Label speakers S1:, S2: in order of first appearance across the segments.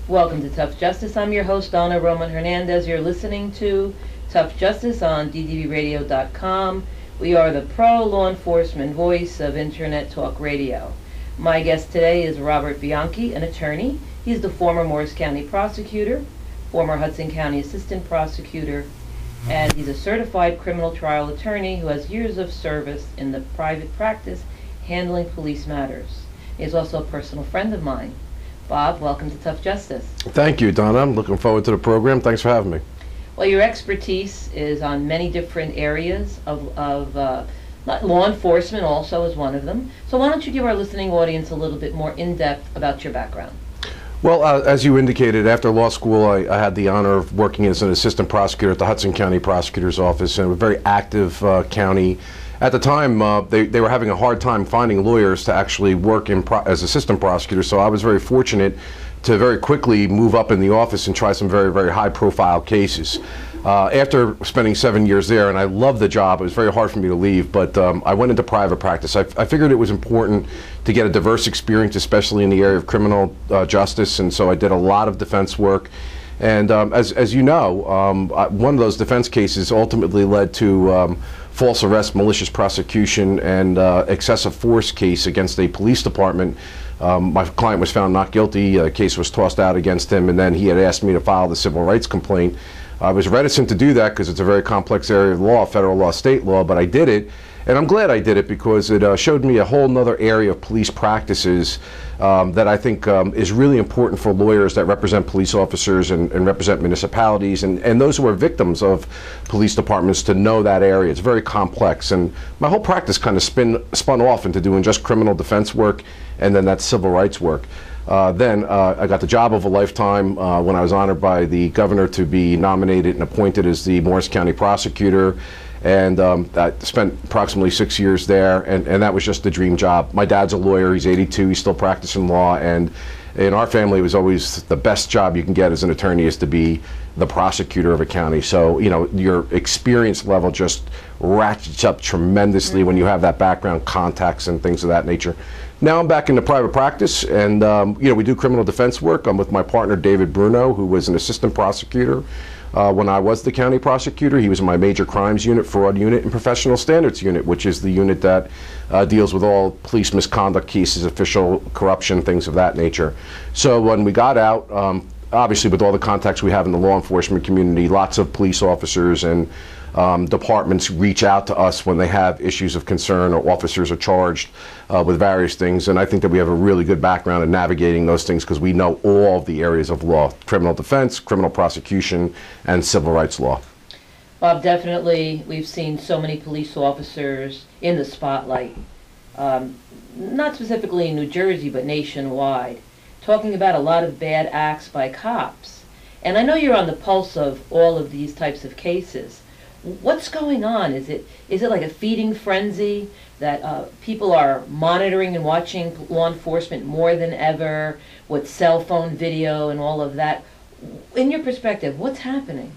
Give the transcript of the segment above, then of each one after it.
S1: Welcome to Tough Justice. I'm your host, Donna Roman-Hernandez. You're listening to Tough Justice on ddbradio.com. We are the pro-law enforcement voice of Internet Talk Radio. My guest today is Robert Bianchi, an attorney. He's the former Morris County Prosecutor, former Hudson County Assistant Prosecutor, and he's a certified criminal trial attorney who has years of service in the private practice handling police matters. He's also a personal friend of mine. Bob, welcome to Tough Justice.
S2: Thank you, Donna. I'm looking forward to the program. Thanks for having me.
S1: Well, your expertise is on many different areas of law enforcement also is one of them. So why don't you give our listening audience a little bit more in-depth about your background?
S2: Well, as you indicated, after law school, I had the honor of working as an assistant prosecutor at the Hudson County Prosecutor's Office, and a very active county. At the time, they were having a hard time finding lawyers to actually work as assistant prosecutors, so I was very fortunate to very quickly move up in the office and try some very, very high-profile cases. After spending 7 years there, and I loved the job, it was very hard for me to leave, but I went into private practice. I figured it was important to get a diverse experience, especially in the area of criminal justice, and so I did a lot of defense work. And as you know, one of those defense cases ultimately led to false arrest, malicious prosecution, and excessive force case against a police department. My client was found not guilty. The case was tossed out against him, and then he had asked me to file the civil rights complaint. I was reticent to do that because it's a very complex area of law, federal law, state law, but I did it. And I'm glad I did it because it showed me a whole nother area of police practices that I think is really important for lawyers that represent police officers and represent municipalities and those who are victims of police departments to know that area. It's very complex. And my whole practice kind of spun off into doing just criminal defense work and then that civil rights work. Then I got the job of a lifetime when I was honored by the governor to be nominated and appointed as the Morris County Prosecutor. And I spent approximately 6 years there, and that was just the dream job. My dad's a lawyer, he's 82, he's still practicing law, and in our family it was always the best job you can get as an attorney is to be the prosecutor of a county. So, you know, your experience level just ratchets up tremendously when you have that background, contacts and things of that nature. Now I'm back into private practice, and you know, we do criminal defense work. I'm with my partner David Bruno, who was an assistant prosecutor when I was the county prosecutor. He was in my major crimes unit, fraud unit, and professional standards unit, which is the unit that deals with all police misconduct cases, official corruption, things of that nature. So when we got out, obviously with all the contacts we have in the law enforcement community, lots of police officers and departments reach out to us when they have issues of concern or officers are charged with various things, and I think that we have a really good background in navigating those things because we know all of the areas of law: criminal defense, criminal prosecution, and civil rights law.
S1: Bob, definitely we've seen so many police officers in the spotlight, not specifically in New Jersey but nationwide, talking about a lot of bad acts by cops. And I know you're on the pulse of all of these types of cases. What's going on? Is it like a feeding frenzy that people are monitoring and watching law enforcement more than ever with cell phone video and all of that? In your perspective, what's happening?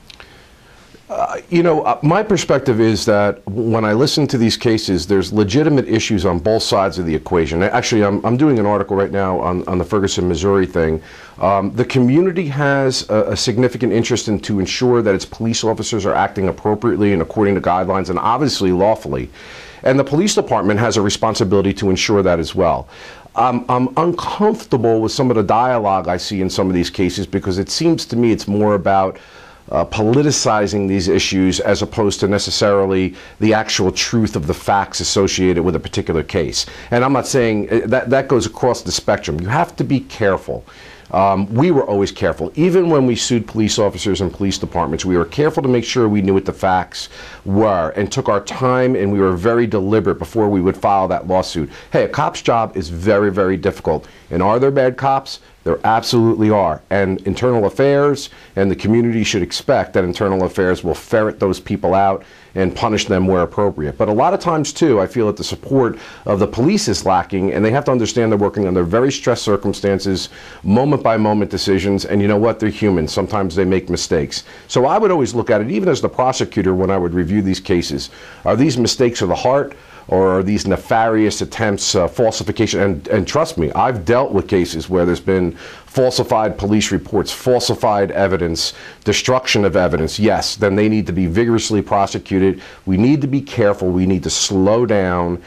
S2: You know, my perspective is that when I listen to these cases, there's legitimate issues on both sides of the equation. Actually, I'm doing an article right now on the Ferguson, Missouri thing. The community has a significant interest in to ensure that its police officers are acting appropriately and according to guidelines and obviously lawfully. And the police department has a responsibility to ensure that as well. I'm uncomfortable with some of the dialogue I see in some of these cases because it seems to me it's more about politicizing these issues as opposed to necessarily the actual truth of the facts associated with a particular case. And I'm not saying that goes across the spectrum. You have to be careful. We were always careful. Even when we sued police officers and police departments, we were careful to make sure we knew what the facts were and took our time, and we were very deliberate before we would file that lawsuit. Hey, a cop's job is very, very difficult. And are there bad cops? There absolutely are. And internal affairs and the community should expect that internal affairs will ferret those people out and punish them where appropriate. But a lot of times, too, I feel that the support of the police is lacking, and they have to understand they're working under very stressed circumstances, moment-by-moment decisions, and you know what? They're human. Sometimes they make mistakes. So I would always look at it, even as the prosecutor, when I would review these cases, are these mistakes of the heart, or these nefarious attempts, falsification, and trust me, I've dealt with cases where there's been falsified police reports, falsified evidence, destruction of evidence. Yes, then they need to be vigorously prosecuted. We need to be careful. We need to slow down.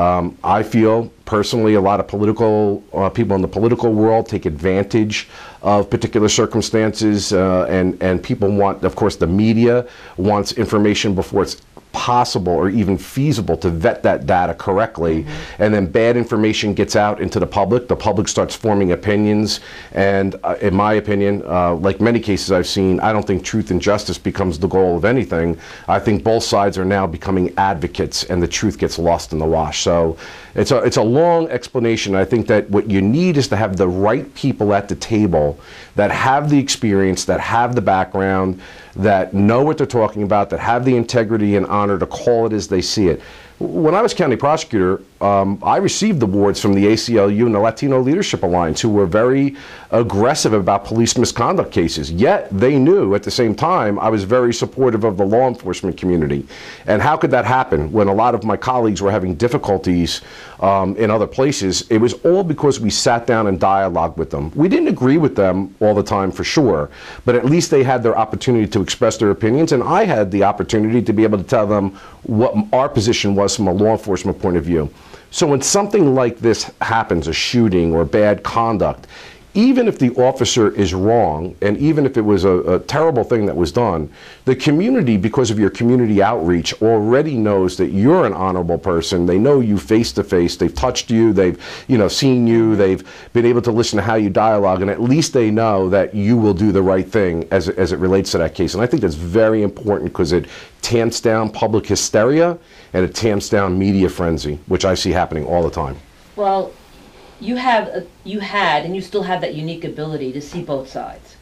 S2: I feel personally a lot of political people in the political world take advantage of particular circumstances, and people want, of course, the media wants information before it's possible or even feasible to vet that data correctly, and then bad information gets out into the public starts forming opinions, and in my opinion, like many cases I've seen, I don't think truth and justice becomes the goal of anything. I think both sides are now becoming advocates and the truth gets lost in the wash. So it's a long explanation. I think that what you need is to have the right people at the table that have the experience, that have the background, that know what they're talking about, that have the integrity and honor to call it as they see it. When I was county prosecutor, I received awards from the ACLU and the Latino Leadership Alliance, who were very aggressive about police misconduct cases. Yet they knew at the same time I was very supportive of the law enforcement community. And how could that happen when a lot of my colleagues were having difficulties in other places? It was all because we sat down and dialogued with them. We didn't agree with them all the time, for sure, but at least they had their opportunity to express their opinions, and I had the opportunity to be able to tell them what our position was from a law enforcement point of view. So when something like this happens, a shooting or bad conduct, even if the officer is wrong, and even if it was a terrible thing that was done, the community, because of your community outreach, already knows that you're an honorable person. They know you face to face. They've touched you. They've seen you. They've been able to listen to how you dialogue, and at least they know that you will do the right thing as it relates to that case. And I think that's very important because it tamps down public hysteria and it tamps down media frenzy, which I see happening all the time.
S1: Well, you had and you still have that unique ability to see both sides,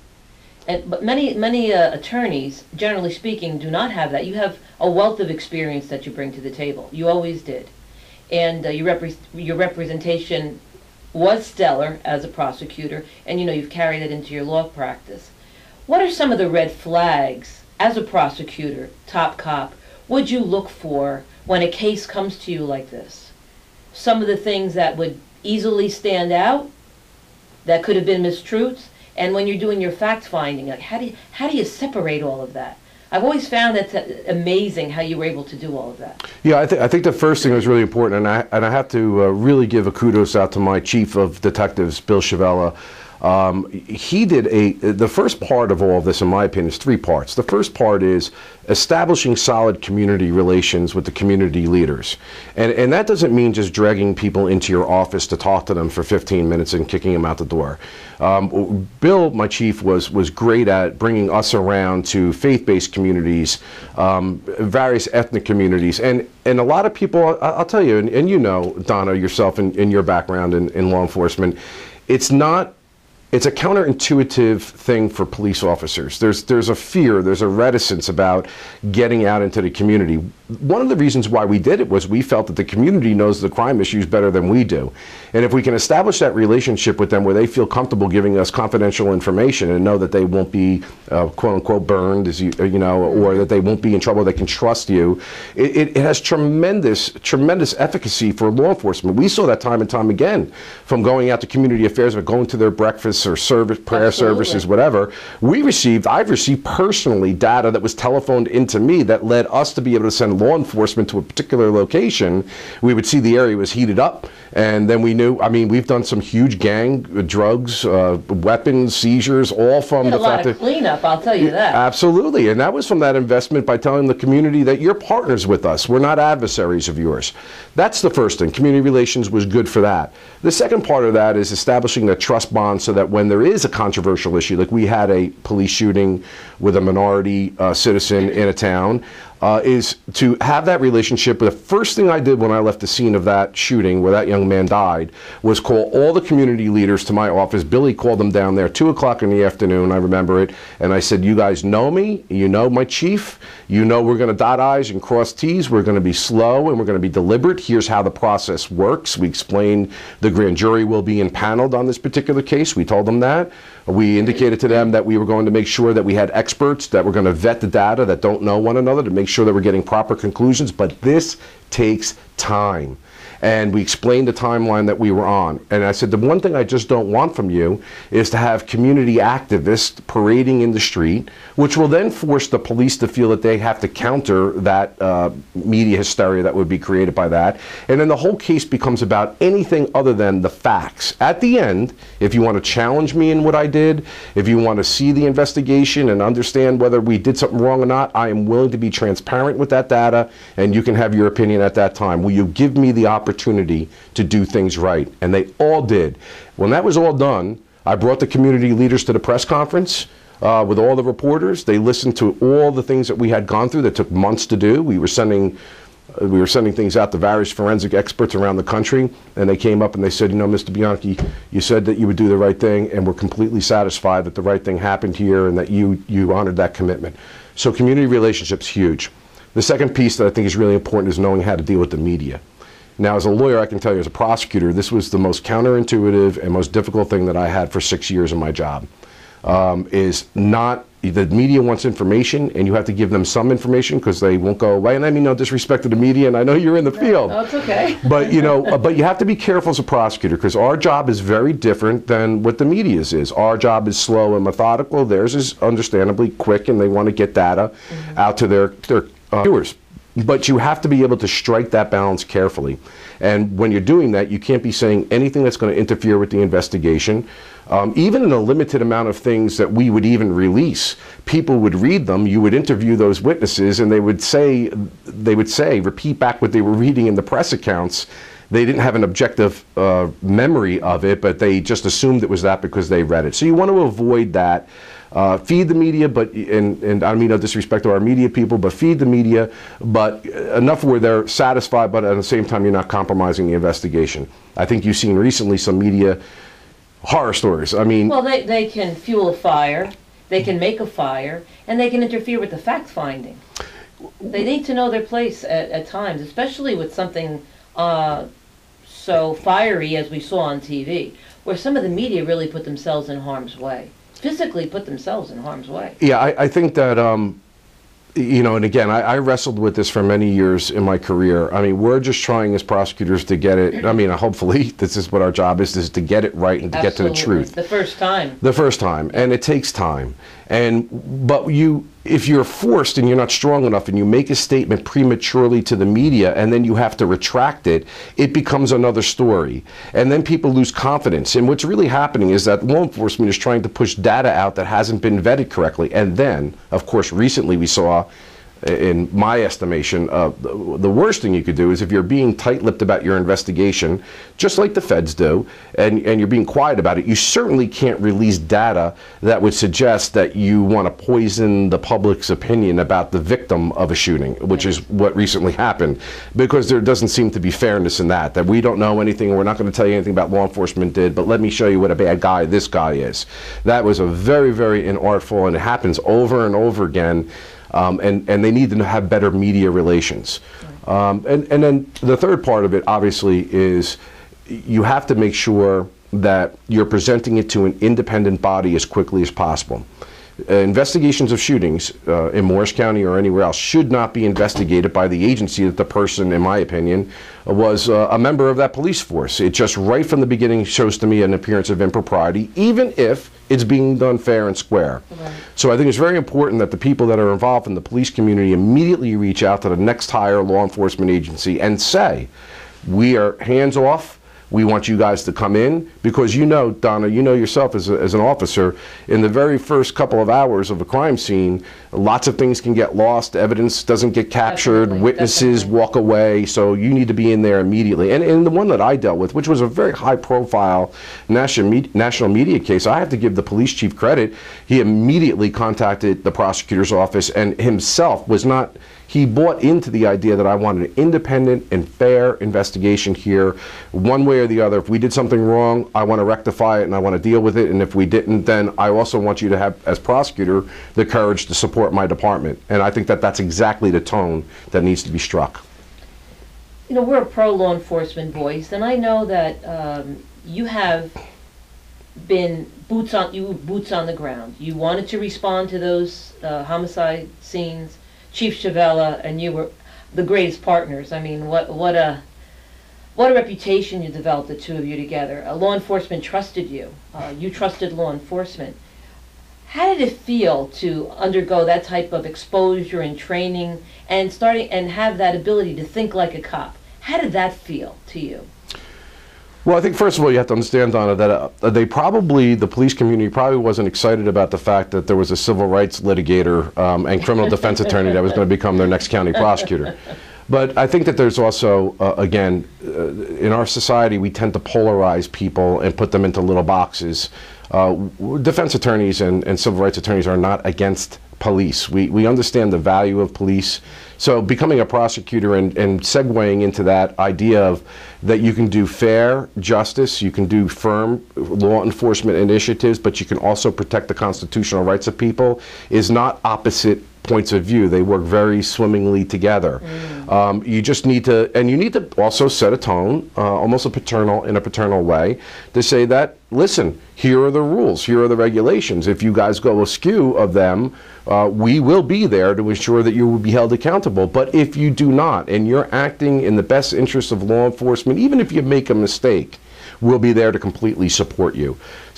S1: but many attorneys, generally speaking, do not have that. You have a wealth of experience that you bring to the table. You always did, and your representation was stellar as a prosecutor, and you've carried it into your law practice. What are some of the red flags as a prosecutor, top cop, would you look for when a case comes to you like this? Some of the things that would easily stand out, that could have been mistruths, and when you're doing your fact finding, like how do you separate all of that? I've always found that amazing how you were able to do all of that. Yeah,
S2: I think the first thing was really important, and I have to really give a kudos out to my chief of detectives, Bill Chavella. He did the first part of all of this, in my opinion, is three parts. The first part is establishing solid community relations with the community leaders. And that doesn't mean just dragging people into your office to talk to them for 15 minutes and kicking them out the door. Bill, my chief, was great at bringing us around to faith-based communities, various ethnic communities, and a lot of people, I'll tell you, and you know, Donna, yourself in your background in law enforcement, it's a counterintuitive thing for police officers. There's a fear, there's a reticence about getting out into the community. One of the reasons why we did it was we felt that the community knows the crime issues better than we do. And if we can establish that relationship with them where they feel comfortable giving us confidential information and know that they won't be quote unquote burned, as you know, or that they won't be in trouble, they can trust you, it has tremendous efficacy for law enforcement. We saw that time and time again from going out to community affairs or going to their breakfasts or prayer services, whatever. I've received personally data that was telephoned into me that led us to be able to send law enforcement to a particular location. We would see the area was heated up, and then we knew, we've done some huge gang, drugs, weapons, seizures, all from the fact that... a lot of
S1: cleanup, I'll tell you that.
S2: Absolutely, and that was from that investment by telling the community that you're partners with us. We're not adversaries of yours. That's the first thing. Community relations was good for that. The second part of that is establishing a trust bond so that when there is a controversial issue, like we had a police shooting with a minority citizen in a town, is to have that relationship. The first thing I did when I left the scene of that shooting where that young man died was call all the community leaders to my office. Billy called them down there 2 o'clock in the afternoon, I remember it, and I said, you guys know me, you know my chief, you know we're going to dot I's and cross T's, we're going to be slow and we're going to be deliberate. Here's how the process works. We explained the grand jury will be impaneled on this particular case. We told them that. We indicated to them that we were going to make sure that we had experts that were going to vet the data that don't know one another to make make sure that we're getting proper conclusions, but this takes time. And we explained the timeline that we were on. And I said, the one thing I just don't want from you is to have community activists parading in the street, which will then force the police to feel that they have to counter that media hysteria that would be created by that. And then the whole case becomes about anything other than the facts. At the end, if you want to challenge me in what I did, if you want to see the investigation and understand whether we did something wrong or not, I am willing to be transparent with that data, and you can have your opinion at that time. Will you give me the opportunity to do things right? And they all did. When that was all done, I brought the community leaders to the press conference with all the reporters. They listened to all the things that we had gone through that took months to do. We were sending things out to various forensic experts around the country, and they came up and they said, you know, Mr. Bianchi, you said that you would do the right thing, and we're completely satisfied that the right thing happened here and that you honored that commitment. So community relationships, huge. The second piece that I think is really important is knowing how to deal with the media. Now, as a lawyer, I can tell you, as a prosecutor, this was the most counterintuitive and most difficult thing that I had for 6 years in my job. The media wants information, and you have to give them some information because they won't go away. And I mean no disrespect to the media, and I know you're in the field.
S1: No, it's okay.
S2: But you know, but you have to be careful as a prosecutor because our job is very different than what the media's is. Our job is slow and methodical. Theirs is understandably quick, and they want to get data out to their viewers. But you have to be able to strike that balance carefully. And when you're doing that, you can't be saying anything that's going to interfere with the investigation. Even in a limited amount of things that we would even release, people would read them, you would interview those witnesses, and they would say, repeat back what they were reading in the press accounts. They didn't have an objective memory of it, but they just assumed it was that because they read it. So you want to avoid that. Feed the media, and I mean no disrespect to our media people, but feed the media, but enough where they're satisfied, but at the same time you're not compromising the investigation. I think you've seen recently some media horror stories. I mean,
S1: well, they can fuel a fire, they can make a fire, and they can interfere with the fact finding. They need to know their place at times, especially with something so fiery as we saw on TV, where some of the media really put themselves in harm's way. Physically put themselves in harm's way.
S2: Yeah, I think that, you know, and again, I wrestled with this for many years in my career. I mean, we're just trying as prosecutors to get it, I mean, hopefully this is what our job is to get it right and to get to the truth.
S1: The first time.
S2: The first time, and it takes time. But if you're forced and you're not strong enough and you make a statement prematurely to the media and then you have to retract it, it becomes another story. And then people lose confidence. And what's really happening is that law enforcement is trying to push data out that hasn't been vetted correctly. And then, of course, recently we saw, in my estimation, the worst thing you could do is if you're being tight-lipped about your investigation, just like the feds do, and you're being quiet about it, you certainly can't release data that would suggest that you want to poison the public's opinion about the victim of a shooting, which is what recently happened, because there doesn't seem to be fairness in that we don't know anything, we're not going to tell you anything about law enforcement did, but let me show you what a bad guy this guy is. That was a very, very inartful, and it happens over and over again. And they need to have better media relations. And then the third part of it, obviously, is you have to make sure that you're presenting it to an independent body as quickly as possible. Investigations of shootings in Morris County or anywhere else should not be investigated by the agency that the person, in my opinion, was a member of that police force. It just right from the beginning shows to me an appearance of impropriety, even if it's being done fair and square. Right. So I think it's very important that the people that are involved in the police community immediately reach out to the next higher law enforcement agency and say, we are hands off. We want you guys to come in, because you know, Donna, you know yourself as an officer, in the very first couple of hours of a crime scene, lots of things can get lost, evidence doesn't get captured, witnesses walk away, so you need to be in there immediately. And the one that I dealt with, which was a very high-profile national media case, I have to give the police chief credit. He immediately contacted the prosecutor's office and himself was not... He bought into the idea that I wanted an independent and fair investigation here, one way or the other. If we did something wrong, I want to rectify it and I want to deal with it. And if we didn't, then I also want you to have, as prosecutor, the courage to support my department. And I think that that's exactly the tone that needs to be struck.
S1: You know, we're a pro-law enforcement voice, and I know that you have been boots on the ground. You wanted to respond to those homicide scenes Chief Chavella and you were the greatest partners. I mean, what a reputation you developed, the two of you together. Law enforcement trusted you. You trusted law enforcement. How did it feel to undergo that type of exposure and training and have that ability to think like a cop? How did that feel to you?
S2: Well, I think first of all you have to understand, Donna, that the police community probably wasn't excited about the fact that there was a civil rights litigator and criminal defense attorney that was going to become their next county prosecutor. But I think that there's also, again, in our society we tend to polarize people and put them into little boxes. Defense attorneys and civil rights attorneys are not against police. We understand the value of police. So becoming a prosecutor and segueing into that idea of that you can do fair justice, you can do firm law enforcement initiatives, but you can also protect the constitutional rights of people is not opposite points of view. They work very swimmingly together. You just need to, and you need to also set a tone, almost in a paternal way, to say that, listen, here are the rules, here are the regulations. If you guys go askew of them, we will be there to ensure that you will be held accountable. But if you do not, and you're acting in the best interest of law enforcement, even if you make a mistake, we'll be there to completely support you.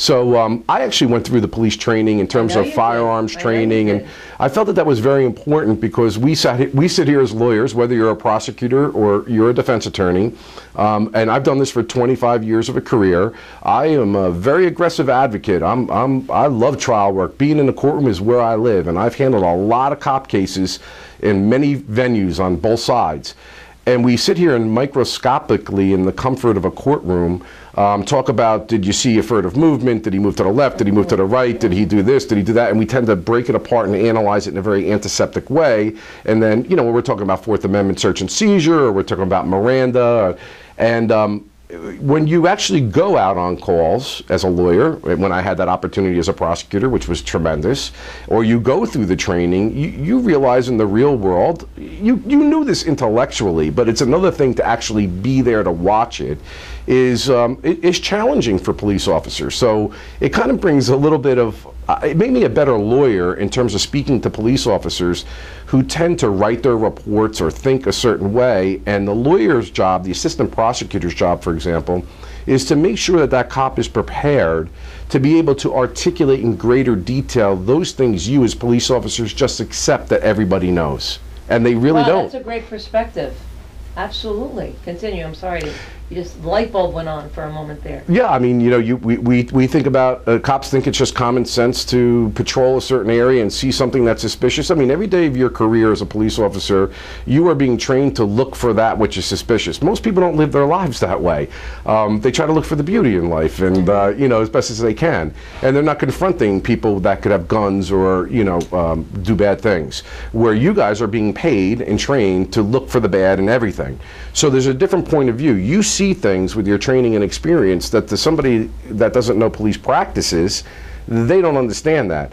S2: So I actually went through the police training in terms of firearms training, and I felt that that was very important because we sit here as lawyers, whether you're a prosecutor or you're a defense attorney, and I've done this for 25 years of a career. I am a very aggressive advocate. I love trial work. Being in the courtroom is where I live, and I've handled a lot of cop cases in many venues on both sides. And we sit here and microscopically, in the comfort of a courtroom, talk about, did you see a furtive movement? Did he move to the left? Did he move to the right? Did he do this? Did he do that? And we tend to break it apart and analyze it in a very antiseptic way. And then, you know, when we're talking about Fourth Amendment search and seizure, or we're talking about Miranda, and when you actually go out on calls as a lawyer, when I had that opportunity as a prosecutor, which was tremendous, or you go through the training, you realize in the real world, you knew this intellectually, but it's another thing to actually be there to watch it, is challenging for police officers. So it kind of brings a little bit of, it made me a better lawyer in terms of speaking to police officers who tend to write their reports or think a certain way, and the lawyer's job, the assistant prosecutor's job, for example, is to make sure that that cop is prepared to be able to articulate in greater detail those things you as police officers just accept that everybody knows, and they really don't.
S1: That's a great perspective. Absolutely. Continue. I'm sorry. You just, the light bulb went on for a moment there.
S2: Yeah, I mean, you know, we think about, cops think it's just common sense to patrol a certain area and see something that's suspicious. I mean, every day of your career as a police officer, you are being trained to look for that which is suspicious. Most people don't live their lives that way. They try to look for the beauty in life, and, you know, as best as they can. And they're not confronting people that could have guns or, you know, do bad things. Where you guys are being paid and trained to look for the bad in everything. So there's a different point of view. You see things with your training and experience that to somebody that doesn't know police practices, they don't understand that.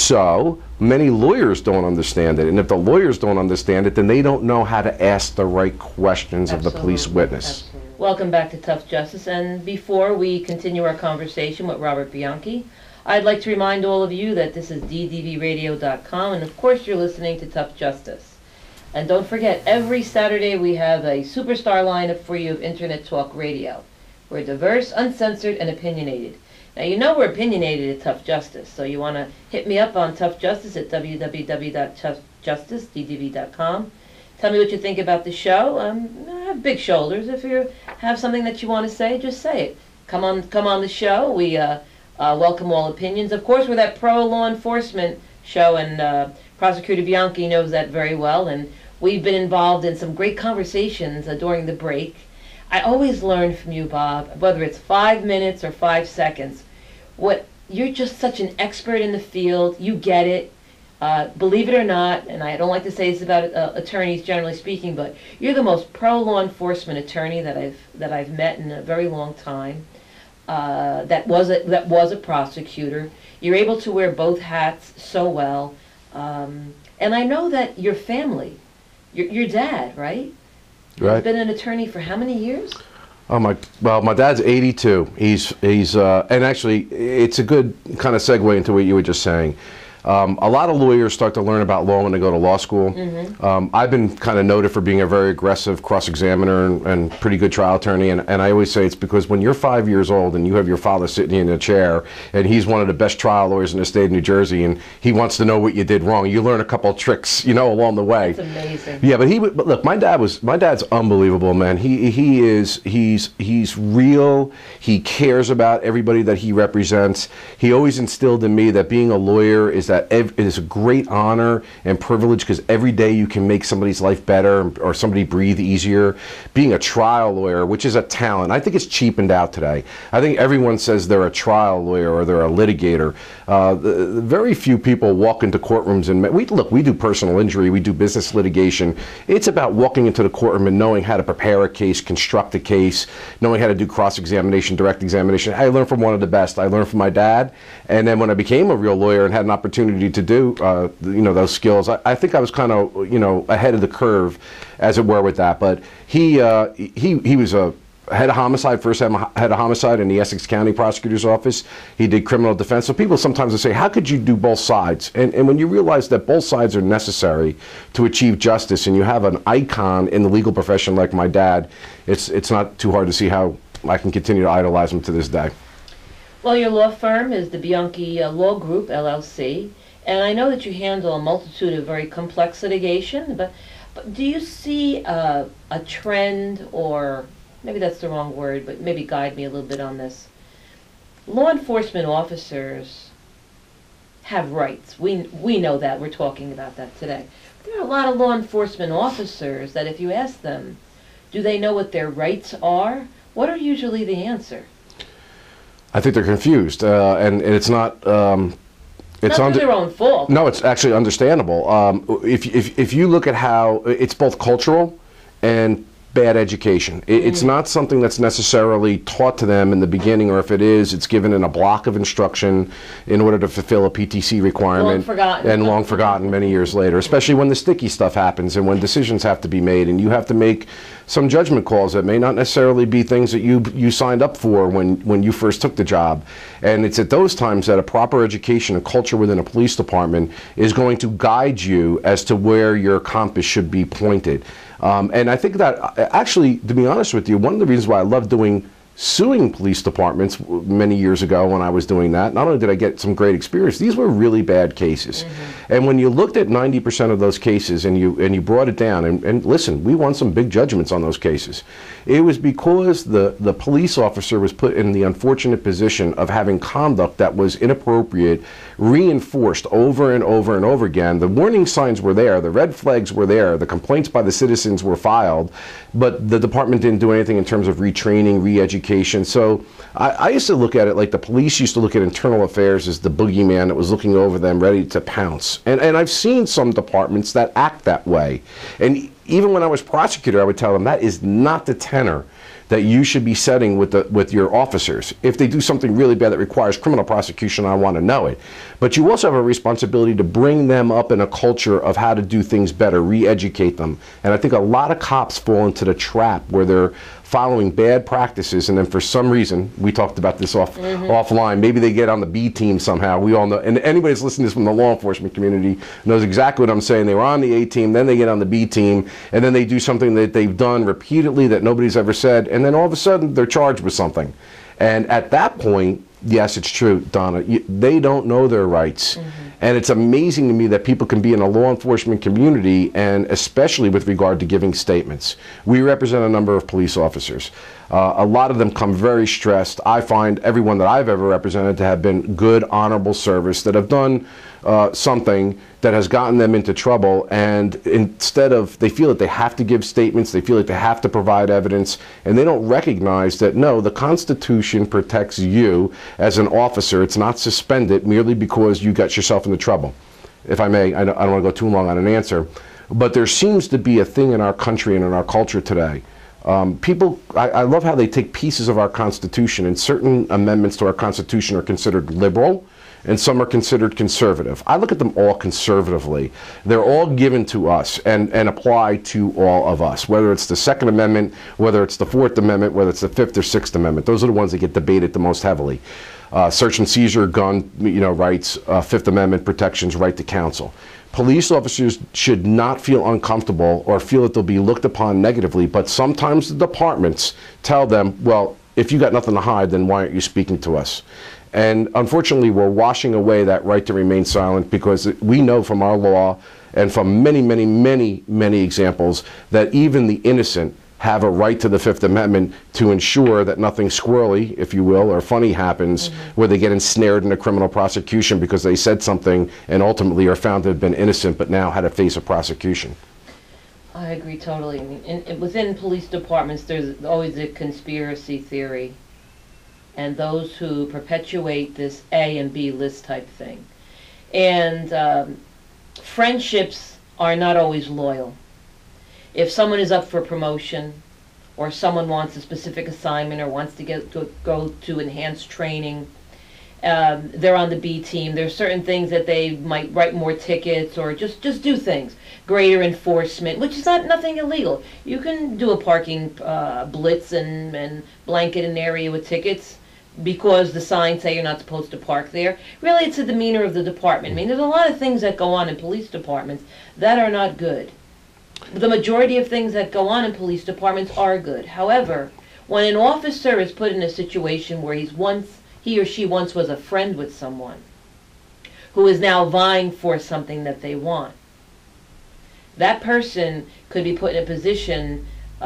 S2: So many lawyers don't understand it, and if the lawyers don't understand it, then they don't know how to ask the right questions of the police witness.
S1: Absolutely. Welcome back to Tough Justice, and before we continue our conversation with Robert Bianchi, I'd like to remind all of you that this is ddbradio.com, and of course you're listening to Tough Justice. And don't forget, every Saturday we have a superstar lineup for you of Internet Talk Radio. We're diverse, uncensored, and opinionated. Now, you know we're opinionated at Tough Justice, so you want to hit me up on Tough Justice at www.toughjustice.com. Tell me what you think about the show. I have big shoulders. If you have something that you want to say, just say it. Come on the show. We welcome all opinions. Of course, we're that pro-law enforcement show, and Prosecutor Bianchi knows that very well, and we've been involved in some great conversations during the break. I always learn from you, Bob, whether it's 5 minutes or 5 seconds. You're just such an expert in the field. You get it. Believe it or not, and I don't like to say this about attorneys generally speaking, but you're the most pro-law enforcement attorney that I've met in a very long time. That was a prosecutor. You're able to wear both hats so well. And I know that your family, your dad, right?
S2: Right.
S1: He's been an attorney for how many years?
S2: Oh well, my dad's 82. He's and actually, it's a good kind of segue into what you were just saying. A lot of lawyers start to learn about law when they go to law school. I've been kind of noted for being a very aggressive cross-examiner and pretty good trial attorney, and I always say it's because when you're 5 years old and you have your father sitting in a chair and he's one of the best trial lawyers in the state of New Jersey and he wants to know what you did wrong, you learn a couple of tricks, you know, along the way.
S1: That's amazing.
S2: Yeah, but look, my dad's unbelievable, man. He's real. He cares about everybody that he represents. He always instilled in me that being a lawyer is it is a great honor and privilege because every day you can make somebody's life better or somebody breathe easier. Being a trial lawyer, which is a talent, I think it's cheapened out today. I think everyone says they're a trial lawyer or they're a litigator. Very few people walk into courtrooms and we do personal injury, we do business litigation. It's about walking into the courtroom and knowing how to prepare a case, construct a case, knowing how to do cross-examination, direct examination. I learned from one of the best. I learned from my dad, and then when I became a real lawyer and had an opportunity to do those skills, I think I was kind of ahead of the curve, as it were, with that. But he was a head of homicide, first head of homicide in the Essex County Prosecutor's Office. He did criminal defense. So people sometimes will say, how could you do both sides? And when you realize that both sides are necessary to achieve justice, and you have an icon in the legal profession like my dad, it's not too hard to see how I can continue to idolize him to this day.
S1: Well, your law firm is the Bianchi Law Group, LLC, and I know that you handle a multitude of very complex litigation, but do you see a trend, or maybe that's the wrong word, but maybe guide me a little bit on this. Law enforcement officers have rights. We know that. We're talking about that today. There are a lot of law enforcement officers that if you ask them, do they know what their rights are? What are usually the answer?
S2: I think they're confused, and it's not. It's
S1: not their own fault.
S2: No, it's actually understandable. If you look at how it's both cultural and bad education. It's not something that's necessarily taught to them in the beginning, or if it is, it's given in a block of instruction in order to fulfill a PTC requirement. Long forgotten many years later, especially when the sticky stuff happens and when decisions have to be made and you have to make some judgment calls that may not necessarily be things that you signed up for when you first took the job. And it's at those times that a proper education and culture within a police department is going to guide you as to where your compass should be pointed. And I think that, actually, to be honest with you, one of the reasons why I love suing police departments many years ago when I was doing that, not only did I get some great experience, these were really bad cases. And when you looked at 90% of those cases and you brought it down, and listen, we won some big judgments on those cases, it was because the police officer was put in the unfortunate position of having conduct that was inappropriate, reinforced over and over and over again. The warning signs were there, the red flags were there, the complaints by the citizens were filed, but the department didn't do anything in terms of retraining, re-education. So I used to look at it like the police used to look at internal affairs as the boogeyman that was looking over them ready to pounce. And I've seen some departments that act that way. And even when I was prosecutor, I would tell them that is not the tenor that you should be setting with your officers. If they do something really bad that requires criminal prosecution, I want to know it. But you also have a responsibility to bring them up in a culture of how to do things better, re-educate them. And I think a lot of cops fall into the trap where they're following bad practices, and then for some reason, we talked about this offline, maybe they get on the B team somehow. We all know, and anybody that's listening to this from the law enforcement community knows exactly what I'm saying. They were on the A team, then they get on the B team, and then they do something that they've done repeatedly that nobody's ever said, and then all of a sudden they're charged with something. And at that point, yes, it's true, Donna, they don't know their rights. And it's amazing to me that people can be in a law enforcement community, and especially with regard to giving statements. We represent a number of police officers. A lot of them come very stressed. I find everyone that I've ever represented to have been good, honorable service, that have done something that has gotten them into trouble, and instead of, they feel that they have to give statements, they feel like they have to provide evidence, and they don't recognize that, no, the Constitution protects you as an officer. It's not suspended merely because you got yourself into trouble. If I may, I don't want to go too long on an answer, but there seems to be a thing in our country and in our culture today. I love how they take pieces of our Constitution, and certain amendments to our Constitution are considered liberal, and some are considered conservative. I look at them all conservatively. They're all given to us and apply to all of us, whether it's the Second Amendment, whether it's the Fourth Amendment, whether it's the Fifth or Sixth Amendment. Those are the ones that get debated the most heavily. Search and seizure, gun, rights, Fifth Amendment protections, right to counsel. Police officers should not feel uncomfortable or feel that they'll be looked upon negatively, but sometimes the departments tell them, well, if you got nothing to hide, then why aren't you speaking to us? And unfortunately, we're washing away that right to remain silent, because we know from our law and from many, many, many, many examples that even the innocent have a right to the Fifth Amendment to ensure that nothing squirrely, if you will, or funny happens where they get ensnared in a criminal prosecution because they said something and ultimately are found to have been innocent but now had to face a prosecution.
S1: I agree totally. I mean, within police departments, there's always a conspiracy theory, and those who perpetuate this A and B list type thing. And friendships are not always loyal. If someone is up for promotion, or someone wants a specific assignment, or wants to go to enhanced training, they're on the B team. There's certain things that they might write more tickets, or just do things. Greater enforcement, which is nothing illegal. You can do a parking blitz and blanket an area with tickets because the signs say you're not supposed to park there. Really, it's a demeanor of the department. I mean, there's a lot of things that go on in police departments that are not good. The majority of things that go on in police departments are good. However, when an officer is put in a situation where he or she once was a friend with someone who is now vying for something that they want, that person could be put in a position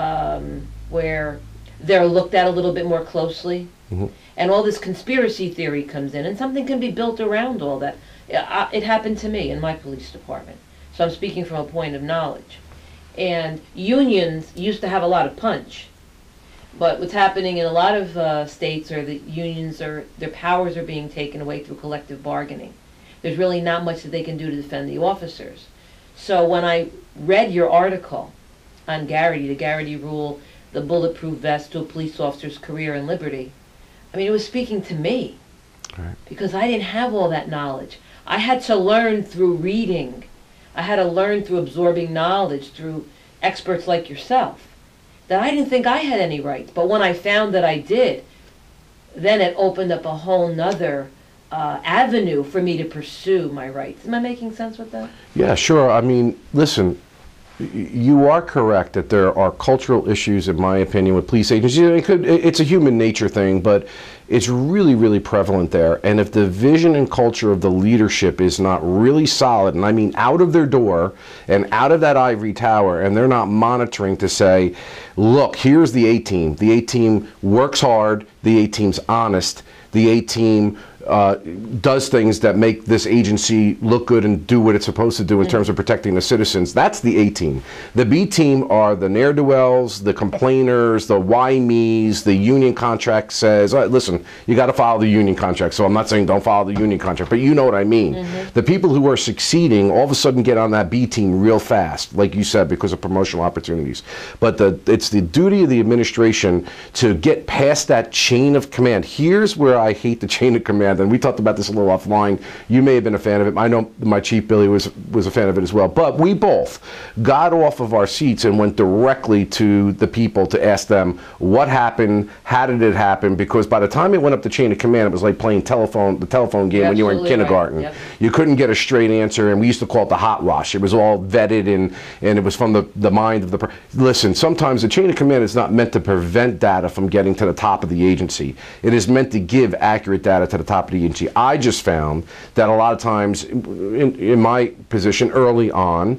S1: where they're looked at a little bit more closely, and all this conspiracy theory comes in, and something can be built around all that. It happened to me in my police department, so I'm speaking from a point of knowledge. And unions used to have a lot of punch, but what's happening in a lot of states are that unions their powers are being taken away through collective bargaining. There's really not much that they can do to defend the officers. So when I read your article on Garrity, the Garrity rule, the bulletproof vest to a police officer's career and liberty, I mean, it was speaking to me. Right. Because I didn't have all that knowledge. I had to learn through reading. I had to learn through absorbing knowledge through experts like yourself, that I didn't think I had any rights. But when I found that I did, then it opened up a whole nother avenue for me to pursue my rights. Am I making sense with that? Yeah, sure. I mean, listen, you are correct that there are cultural issues, in my opinion, with police agencies. It's a human nature thing, but it's really, really prevalent there. And if the vision and culture of the leadership is not really solid, and I mean out of their door and out of that ivory tower, and they're not monitoring to say, look, here's the A-team. The A-team works hard. The A-team's honest. The A-team does things that make this agency look good and do what it's supposed to do in terms of protecting the citizens. That's the A-team. The B-team are the ne'er-do-wells, the complainers, the why-me's. The union contract says, listen, you got to follow the union contract. So I'm not saying don't follow the union contract, but you know what I mean. The people who are succeeding all of a sudden get on that B-team real fast, like you said, because of promotional opportunities. But it's the duty of the administration to get past that chain of command. Here's where I hate the chain of command. And we talked about this a little offline. You may have been a fan of it. I know my chief, Billy, was a fan of it as well. But we both got off of our seats and went directly to the people to ask them what happened, how did it happen, because by the time it went up the chain of command, it was like playing the telephone game when you were in kindergarten. Right. Yep. You couldn't get a straight answer, and we used to call it the hot wash. It was all vetted, and it was from the mind of the person. Listen, sometimes the chain of command is not meant to prevent data from getting to the top of the agency. It is meant to give accurate data to the top of the agency. I just found that a lot of times in my position early on,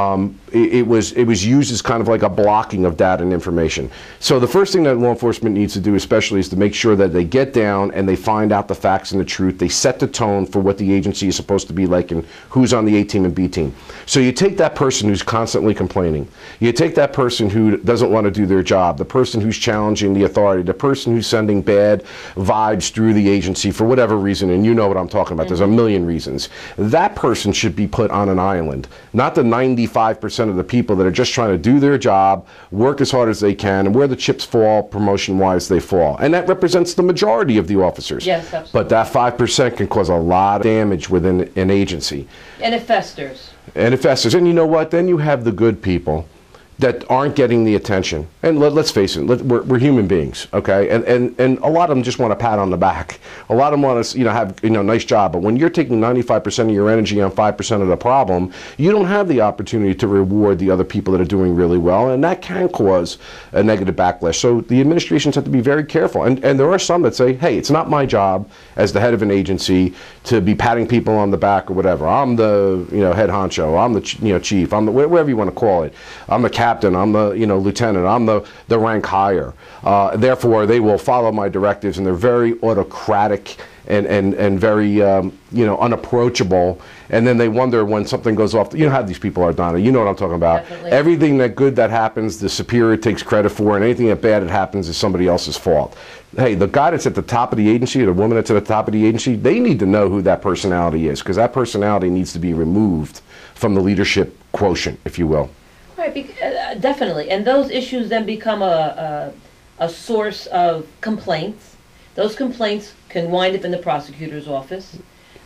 S1: it was used as kind of like a blocking of data and information. So the first thing that law enforcement needs to do especially is to make sure that they get down and they find out the facts and the truth. They set the tone for what the agency is supposed to be like and who's on the A-team and B-team. So you take that person who's constantly complaining. You take that person who doesn't want to do their job, the person who's challenging the authority, the person who's sending bad vibes through the agency for whatever
S2: whatever reason, and you know what I'm talking about, there's a million reasons, that person should be put on an island, not the 95% of the people that are just trying to do their job, work as hard as they can, and where the chips fall, promotion-wise, they fall. And that represents the majority of the officers.
S1: Yes, absolutely.
S2: But that 5% can cause a lot of damage within an agency.
S1: And it festers.
S2: And it festers. And you know what? Then you have the good people that aren't getting the attention. And let's face it, we're human beings, okay? And a lot of them just want a pat on the back. A lot of them want to, have, nice job. But when you're taking 95% of your energy on 5% of the problem, you don't have the opportunity to reward the other people that are doing really well, and that can cause a negative backlash. So the administrations have to be very careful. And there are some that say, hey, it's not my job as the head of an agency to be patting people on the back or whatever. I'm the, head honcho. I'm the, chief. I'm the, whatever you want to call it. I'm the captain, I'm the lieutenant, I'm the rank higher. Therefore, they will follow my directives, and they're very autocratic and very unapproachable. And then they wonder when something goes off. You know how these people are, Donna. You know what I'm talking about.
S1: Definitely. Everything
S2: that good that happens, the superior takes credit for, and anything that bad that happens is somebody else's fault. Hey, the guy that's at the top of the agency, the woman that's at the top of the agency, they need to know who that personality is, because that personality needs to be removed from the leadership quotient, if you will.
S1: Right, definitely. And those issues then become a source of complaints. Those complaints can wind up in the prosecutor's office.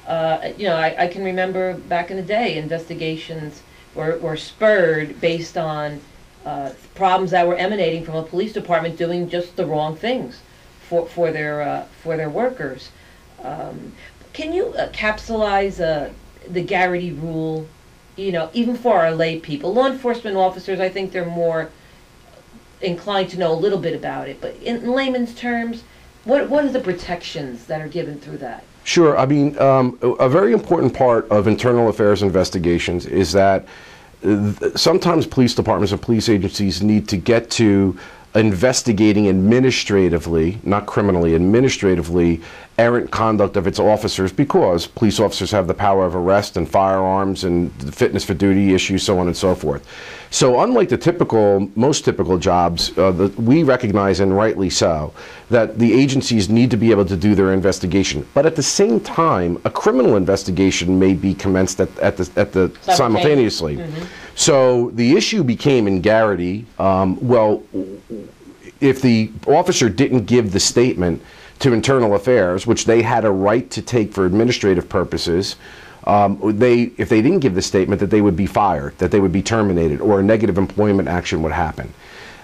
S1: I can remember back in the day, investigations were spurred based on problems that were emanating from a police department doing just the wrong things for their workers. Can you capsulize the Garrity rule? Even for our lay people, law enforcement officers, I think they're more inclined to know a little bit about it. But in layman's terms, what are the protections that are given through that?
S2: Sure. I mean, a very important part of internal affairs investigations is that sometimes police departments and police agencies need to get to investigating administratively, not criminally, administratively, errant conduct of its officers, because police officers have the power of arrest and firearms and fitness for duty issues, so on and so forth. So unlike the most typical jobs, we recognize, and rightly so, that the agencies need to be able to do their investigation. But at the same time, a criminal investigation may be commenced at the simultaneously. Mm-hmm. So the issue became in Garrity, if the officer didn't give the statement to internal affairs, which they had a right to take for administrative purposes, if they didn't give the statement, that they would be fired, that they would be terminated, or a negative employment action would happen.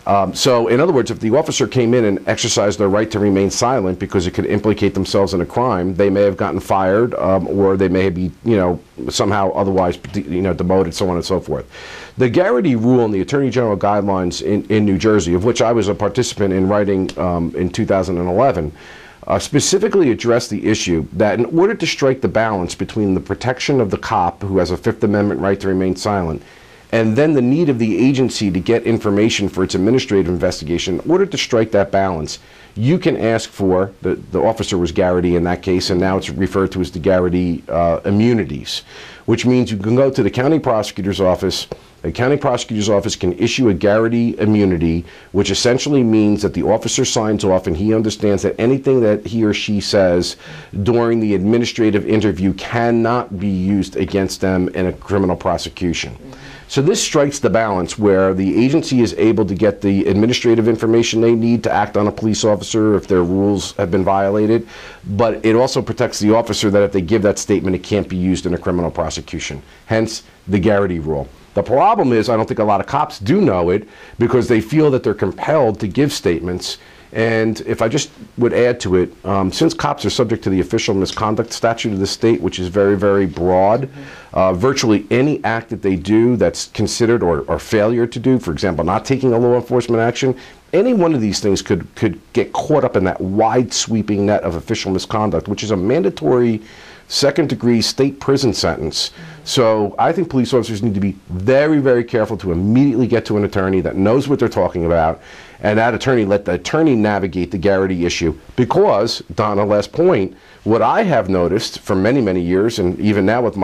S2: So in other words, if the officer came in and exercised their right to remain silent because it could implicate themselves in a crime, they may have gotten fired, or they may be, somehow otherwise, demoted, so on and so forth. The Garrity rule and the Attorney General guidelines in New Jersey, of which I was a participant in writing in 2011, specifically address the issue that in order to strike the balance between the protection of the cop, who has a Fifth Amendment right to remain silent, and then the need of the agency to get information for its administrative investigation, in order to strike that balance, you can ask for, the officer was Garrity in that case, and now it's referred to as the Garrity immunities, which means you can go to the county prosecutor's office. The county prosecutor's office can issue a Garrity immunity, which essentially means that the officer signs off and he understands that anything that he or she says during the administrative interview cannot be used against them in a criminal prosecution. So this strikes the balance where the agency is able to get the administrative information they need to act on a police officer if their rules have been violated, but it also protects the officer that if they give that statement, it can't be used in a criminal prosecution. Hence, the Garrity rule. The problem is, I don't think a lot of cops do know it because they feel that they're compelled to give statements. And if I just would add to it, since cops are subject to the official misconduct statute of the state, which is very, very broad, virtually any act that they do that's considered or failure to do, for example, not taking a law enforcement action, any one of these things could get caught up in that wide sweeping net of official misconduct, which is a mandatory second-degree state prison sentence. So I think police officers need to be very, very careful to immediately get to an attorney that knows what they're talking about, and that attorney, let the attorney navigate the Garrity issue. Because, Donna, last point, what I have noticed for many, many years, and even now with my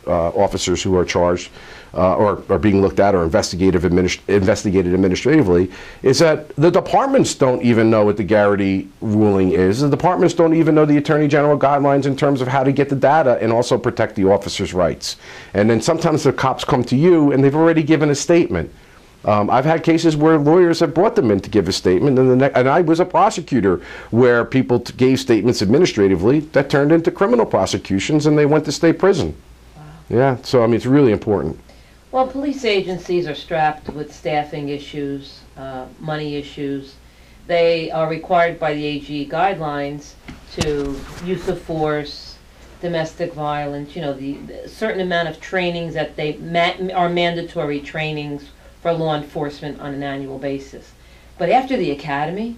S2: officers who are charged or are being looked at or investigated administratively, is that the departments don't even know what the Garrity ruling is. The departments don't even know the Attorney General guidelines in terms of how to get the data and also protect the officer's rights. And then sometimes the cops come to you and they've already given a statement. I've had cases where lawyers have brought them in to give a statement, and I was a prosecutor where people gave statements administratively that turned into criminal prosecutions, and they went to state prison.
S1: Wow.
S2: Yeah, so I mean, it's really important.
S1: Well, police agencies are strapped with staffing issues, money issues. They are required by the AG guidelines to use of force, domestic violence, you know, the certain amount of trainings that they are mandatory trainings for law enforcement on an annual basis. But after the academy,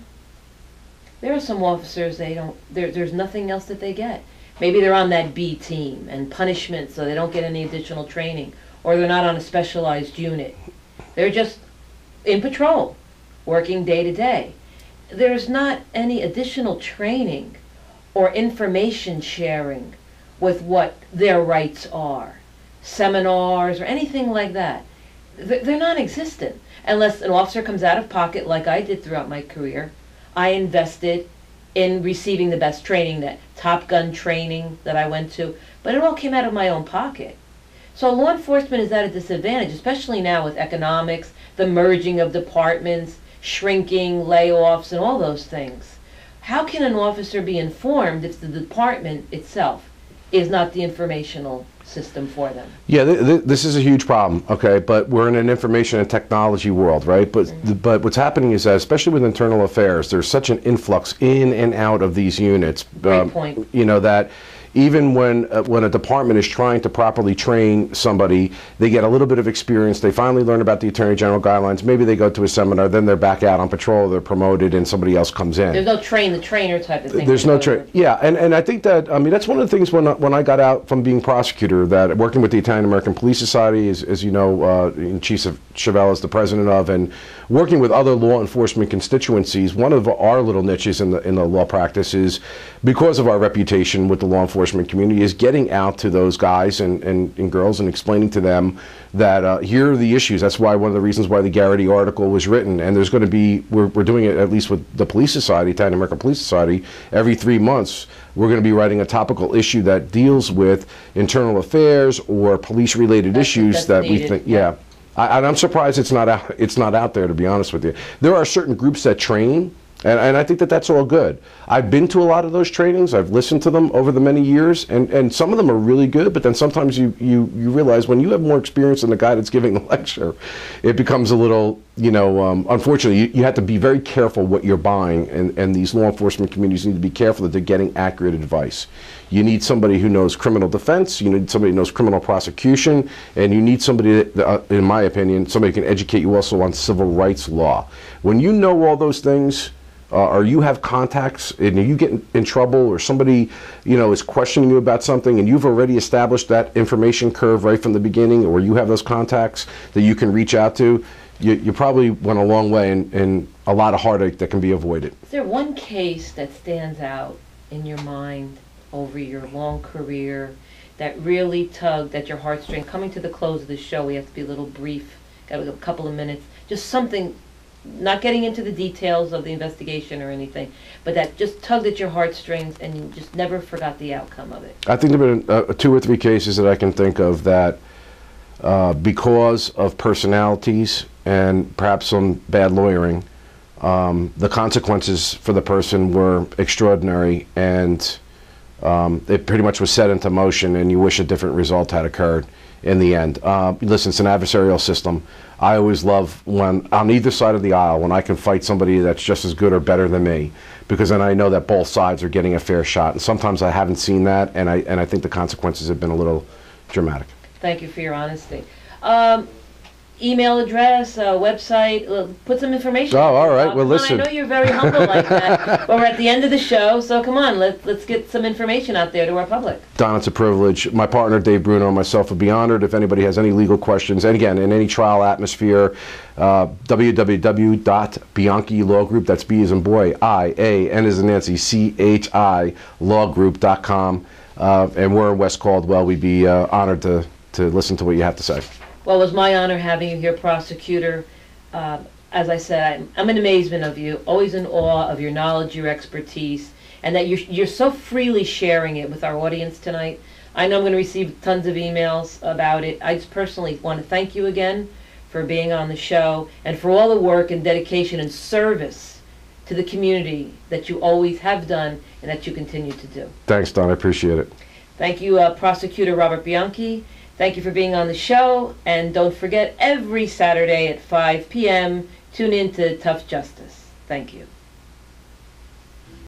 S1: there are some officers, there's nothing else that they get. Maybe they're on that B team and punishment, so they don't get any additional training, or they're not on a specialized unit. They're just in patrol, working day to day. There's not any additional training or information sharing with what their rights are, seminars or anything like that. They're non-existent unless an officer comes out of pocket like I did throughout my career. I invested in receiving the best training, that Top Gun training that I went to, but it all came out of my own pocket. So law enforcement is at a disadvantage, especially now with economics, the merging of departments, shrinking, layoffs, and all those things. How can an officer be informed if the department itself is not the informational system for them?
S2: Yeah, this is a huge problem, okay, but we're in an information and technology world, right? But but what's happening is that, especially with internal affairs, there's such an influx in and out of these units.
S1: Great point.
S2: You know, that even when a department is trying to properly train somebody, they get a little bit of experience, they finally learn about the Attorney General guidelines, maybe they go to a seminar, then they're back out on patrol, they're promoted, and somebody else comes in.
S1: There's no train the trainer type of thing.
S2: There's no train. Yeah, and I think that, I mean, that's one of the things when I got out from being prosecutor, that working with the Italian American Police Society, as you know, Chief Chevelle is the president of, and working with other law enforcement constituencies, one of our little niches in the law practice is, because of our reputation with the law enforcement community, is getting out to those guys and girls and explaining to them that here are the issues. That's why one of the reasons why the Garrity article was written. And there's going to be, we're doing it at least with the Police Society, Italian American Police Society, every 3 months. We're going to be writing a topical issue that deals with internal affairs or police-related issues that we think, yeah. And I'm surprised it's not out there, to be honest with you. There are certain groups that train, and I think that that's all good. I've been to a lot of those trainings. I've listened to them over the many years, and some of them are really good, but then sometimes you realize when you have more experience than the guy that's giving the lecture, it becomes a little, you know, unfortunately, you have to be very careful what you're buying, and these law enforcement communities need to be careful that they're getting accurate advice. You need somebody who knows criminal defense, you need somebody who knows criminal prosecution, and you need somebody that, in my opinion, somebody who can educate you also on civil rights law. When you know all those things, or you have contacts and you get in trouble, or somebody, you know, is questioning you about something, and you've already established that information curve right from the beginning, or you have those contacts that you can reach out to, you probably went a long way in a lot of heartache that can be avoided.
S1: Is there one case that stands out in your mind over your long career that really tugged at your heartstring? Coming to the close of the show, we have to be a little brief, got a couple of minutes, just something, not getting into the details of the investigation or anything, but that just tugged at your heartstrings and you just never forgot the outcome of it. I
S2: think there have been 2 or 3 cases that I can think of that because of personalities and perhaps some bad lawyering, the consequences for the person were extraordinary, and it pretty much was set into motion, and you wish a different result had occurred in the end. Listen, it's an adversarial system. I always love when, on either side of the aisle, when I can fight somebody that's just as good or better than me, because then I know that both sides are getting a fair shot. And sometimes I haven't seen that, and I think the consequences have been a little dramatic. Thank you for your honesty.
S1: Email address, website, put some information.
S2: Oh, all right. Well, listen.
S1: I know you're very humble like that, but we're at the end of the show, so come on, let's get some information out there to our public.
S2: Don, it's a privilege. My partner, Dave Bruno, and myself would be honored if anybody has any legal questions. And again, in any trial atmosphere, www.Bianchi Law Group, that's B as in boy, I-A, N as in Nancy, C-H-I, lawgroup.com. And we're in West Caldwell. We'd be honored to to listen to what you have to say.
S1: Well, it was my honor having you here, Prosecutor. As I said, I'm in amazement of you, always in awe of your knowledge, your expertise, and that you're so freely sharing it with our audience tonight. I know I'm going to receive tons of emails about it. I just personally want to thank you again for being on the show and for all the work and dedication and service to the community that you always have done and that you continue to do.
S2: Thanks, Don. I appreciate it.
S1: Thank you, Prosecutor Robert Bianchi. Thank you for being on the show. And don't forget, every Saturday at 5 p.m., tune in to Tough Justice. Thank you.